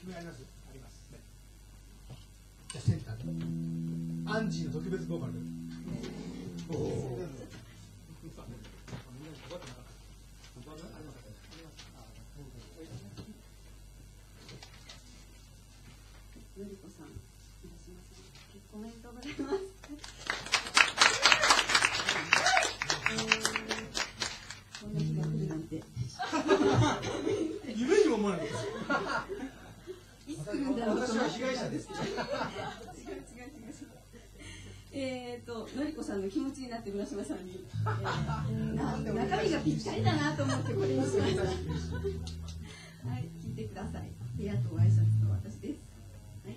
曲あります。ありますね。じゃあセンターでアンジーの特別ボーカルで。おお。 のりこさん、いらっしゃいませ。コメントございます。こんな日が来るなんて。 夢にも思わないです。 いつ来るんだろうと。 私は被害者です。 のりこさんの気持ちになって村島さんに、中身がぴったりだなと思ってこれにしました。はい、聞いてください。部屋と挨拶の私です。はい。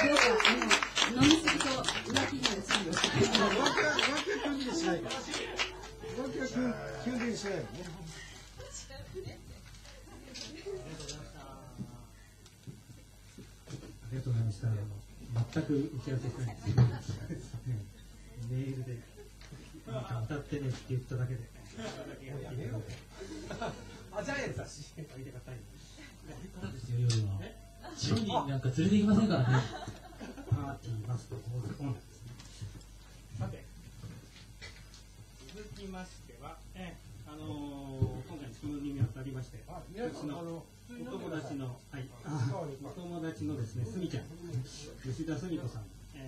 飲みすぎと浮気になる作業して浮気は基本的にしないから。浮気は基本的にしないよね。 ありがとうございました。全く打ち合わせしてないんですけど、メールでなんか歌ってねって言っただけで。 あ、ジャイアンツだし。 夜は10人なんか連れて行きませんからね。パーティーマスト大阪なんですね。 さて、続きましては、今回質問にあたりまして、私のお友達の、はい、お友達のですね、すみちゃん、吉田すみ子さん、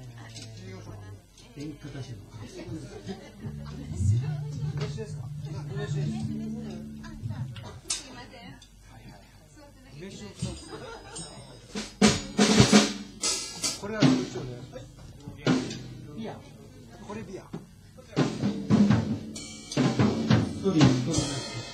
演歌歌手の。 嬉しいですか？嬉しいです。嬉しい。これはどうでしょうね。ビア。これビア。 一人一人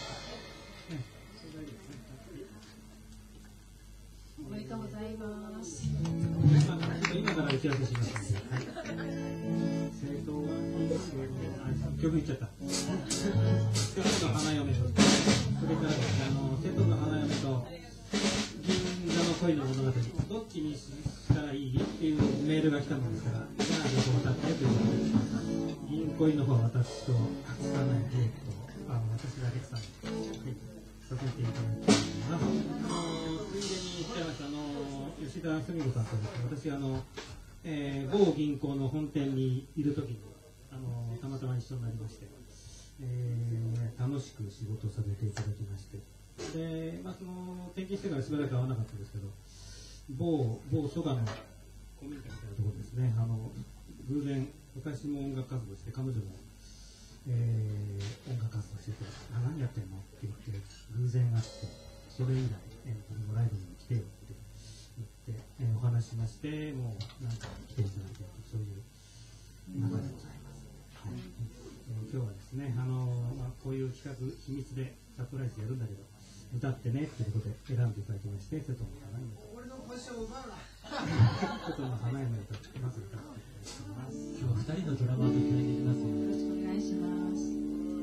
おめでとうございます。 今から打ち合わせしますので、はい。生徒は曲言っちゃった。瀬戸の花嫁と、それから瀬戸の花嫁と銀座の恋の物語、どっちにしたらいいっていうメールが来たものですから、じゃあどこを歌ってということで、銀恋の方は私とつかないデートと私だけさんに、はい、させていただきます。ついでに言っちゃいました吉田すみ子さんとですね、私某銀行の本店にいるときにたまたま一緒になりまして、楽しく仕事させていただきまして、で、その転勤してからしばらく会わなかったんですけど、某蘇我の公民館みたいなところですね、偶然私も音楽活動して彼女も、音楽活動してて、何やってんのって言って偶然会って、それ以来、僕もライブに来てよって言って、お話ししまして、もうなんか来ていただいていると、そういう中でございます。はい。今日はですね、こういう企画秘密でサプライズやるんだけど、歌ってねっていうことで選んでいただきまして、瀬戸の花嫁。 俺のポジションを奪うな。 瀬戸の花嫁を歌ってまず歌っていただきます。今日は2人のドラマーと共演できますので、よろしくお願いします。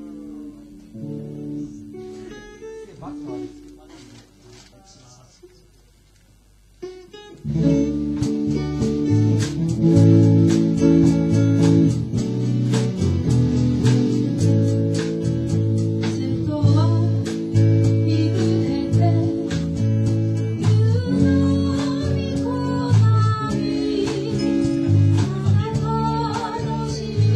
待つのはいいです。 楽しみ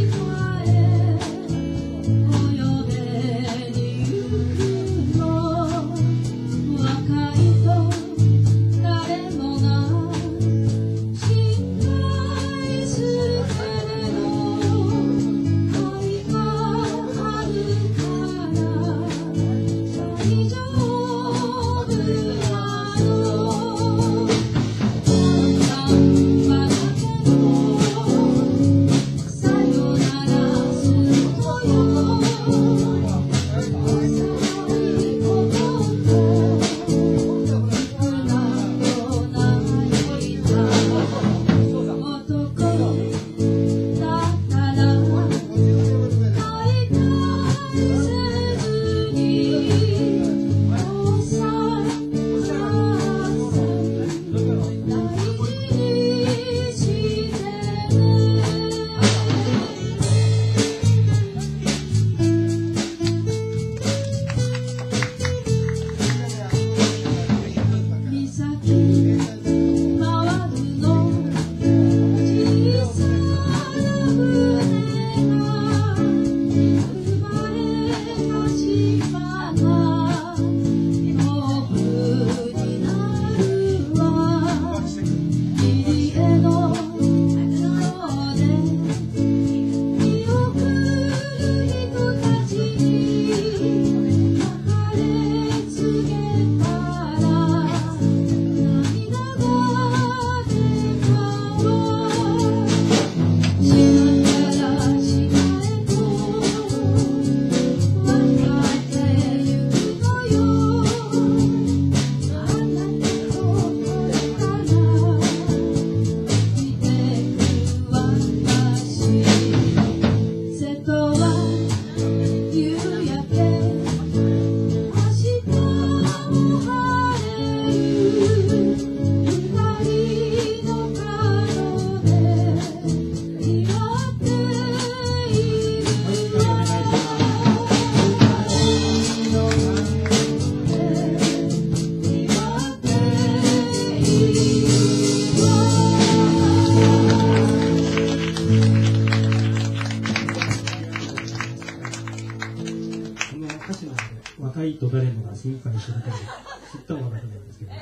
と誰もが心配するという知ったものだと思うんですけど。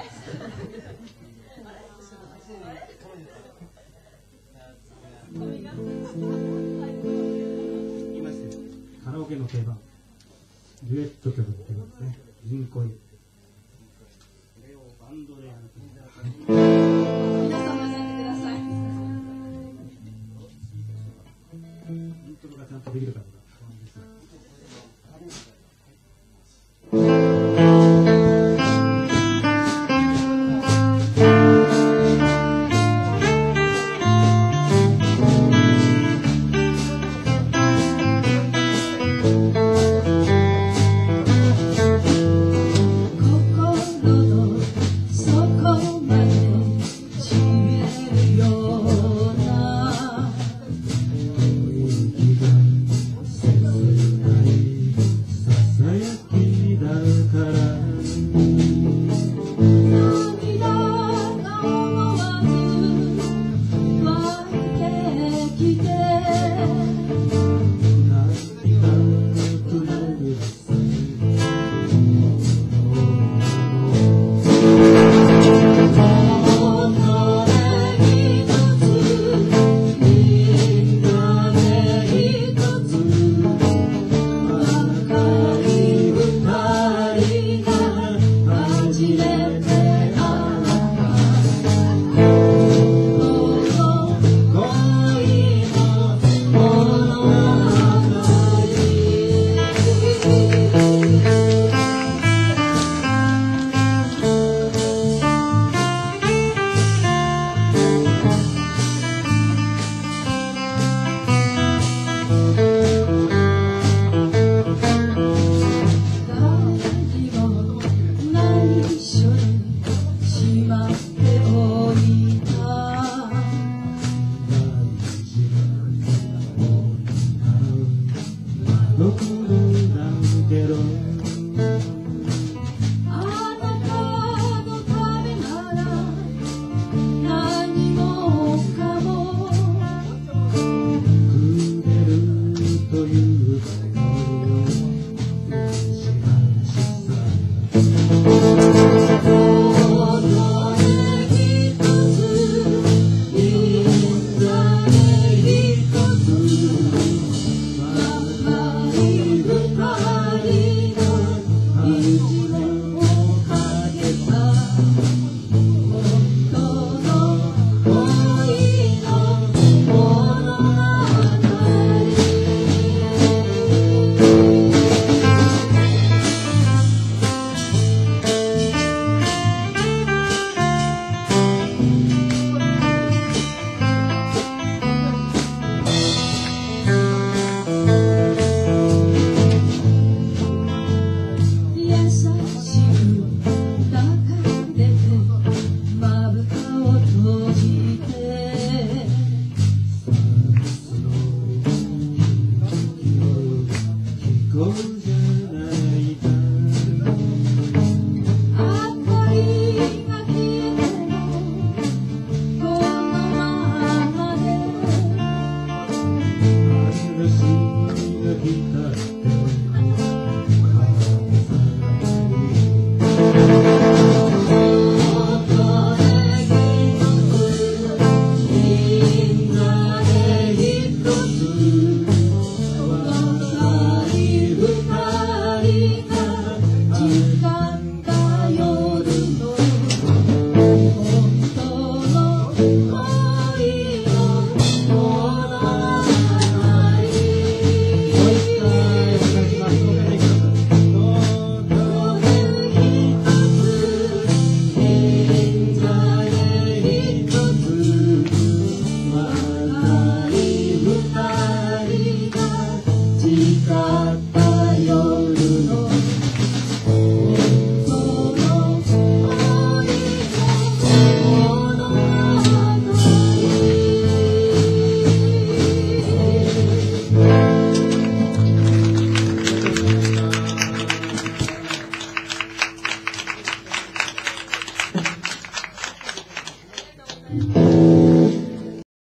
カラオケの定番、デュエット曲の定番ですね。銀恋。これをバンドでやると。 皆さん混ぜてください。 イントロがちゃんとできるか。